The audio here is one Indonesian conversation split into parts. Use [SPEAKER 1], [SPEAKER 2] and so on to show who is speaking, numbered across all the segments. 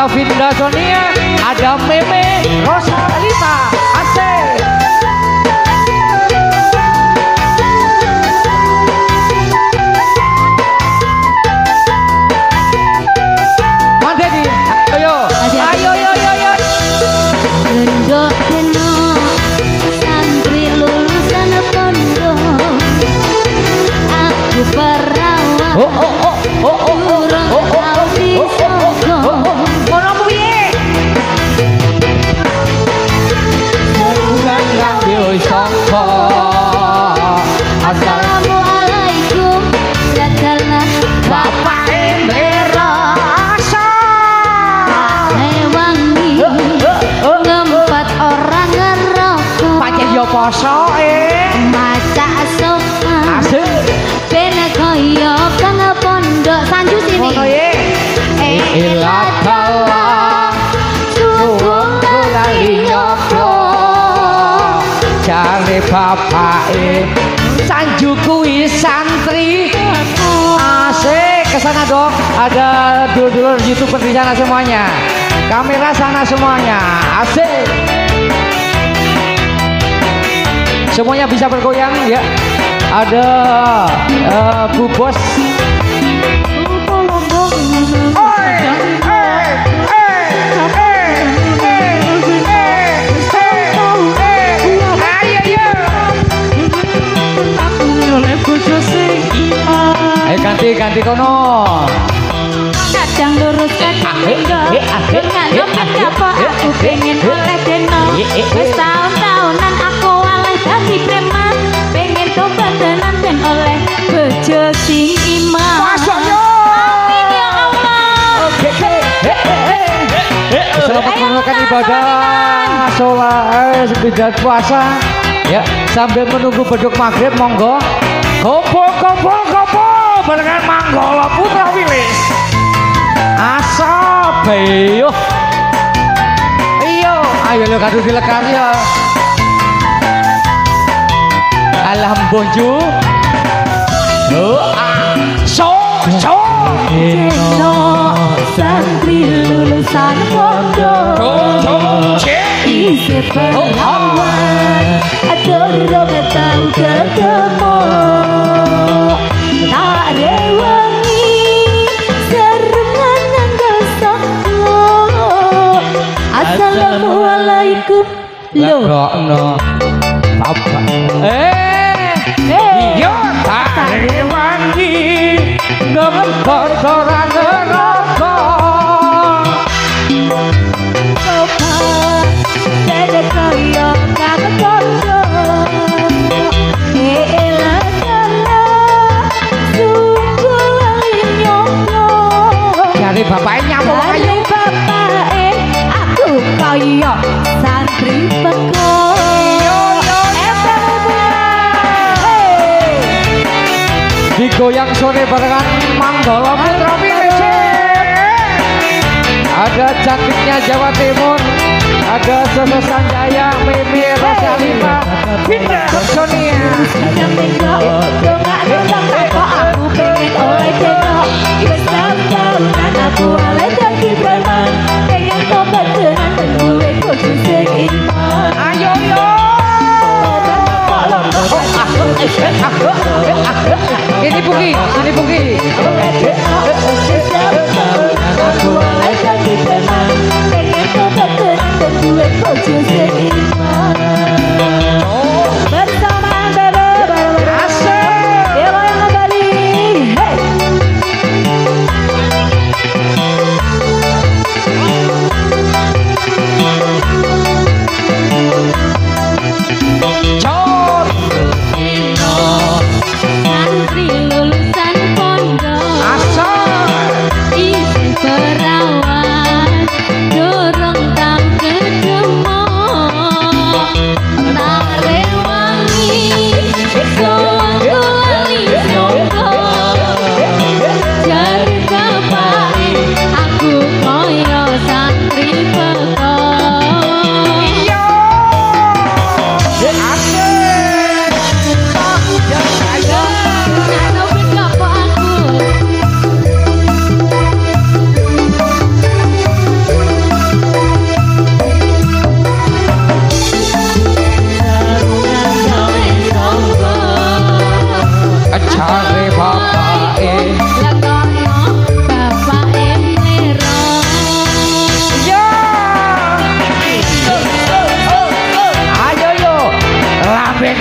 [SPEAKER 1] ada Vinda Sonia, ada Meme Rosalita, asik. Mana di? Ayo, ayo, ayo, ayo.
[SPEAKER 2] Lendok deno santri lulusan pondok, aku perawan.
[SPEAKER 1] Oh, oh, oh, oh, oh, oh, oh, oh,
[SPEAKER 2] Assalamualaikum, jagalah
[SPEAKER 1] Bapak Inderasa.
[SPEAKER 2] Wangi ngempat orang ngerokok.
[SPEAKER 1] Pancen yo poso
[SPEAKER 2] Maca sopan
[SPEAKER 1] asik.
[SPEAKER 2] bene koyo kang pondok sanju sini.
[SPEAKER 1] Ngono ye. Ilakalah suwung lali nyopo. Jare bapake sanju kuwi santri. Asik, kesana dong. Ada dulur-dulur YouTuber di sana semuanya. Kamera sana semuanya. Asik. Semuanya bisa bergoyang ya. Ada Bu Bos. Ganti kono.
[SPEAKER 2] Kadang lurus kadang enggak. Dengan apa aku pengen oleh deno. Wis tahun-tahunan aku oleh dadi preman. Pengen tobat tenan dan oleh bojo sing iman.
[SPEAKER 1] Masya
[SPEAKER 2] Amin ya Allah.
[SPEAKER 1] Selamat menunaikan ibadah sholat sebidat puasa. Ya, sambil menunggu beduk maghrib monggo. Kumpul barengan Manggala Putra Wilis. Asap ayo. Ayo lo kadu dilekar ya. Alam bonju.
[SPEAKER 2] Deno santri lulusan pondok. Isi perawan dorong tahu ketemu. Tak rewangi serengan nanggal sako. Assalamualaikum.
[SPEAKER 1] Loh Papa. Yo tak rewangi ngempor orang ngerokok.
[SPEAKER 2] Sopan dede koyo kang pondok.
[SPEAKER 1] Jare bapaknya nyapa ayo.
[SPEAKER 2] Bapake aku koyo santri peko.
[SPEAKER 1] Digoyang sore barengan Manggala Putra Wilis. Ada cantiknya Jawa Timur, ada Soso Sanjaya, Mimi Rosalita, Vinda Sonia.
[SPEAKER 2] Aku pengen oleh deno. Wis tahunan aku oleh dadi preman. Pengen tobat tenan dan duwe bojo sing iman.
[SPEAKER 1] Ayo yo. Ini Buki.
[SPEAKER 2] Aku oleh dadi preman. Pengen tobat tenan dan duwe bojo sing iman. Bersama Bebe
[SPEAKER 1] Asik.
[SPEAKER 2] Dewa yang kembali. Hey.
[SPEAKER 1] Cor.
[SPEAKER 2] Santri lulusan pondok.
[SPEAKER 1] Asal.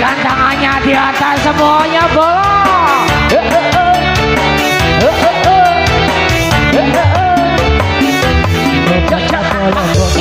[SPEAKER 1] Berikan tangannya di atas semuanya bolong. Cak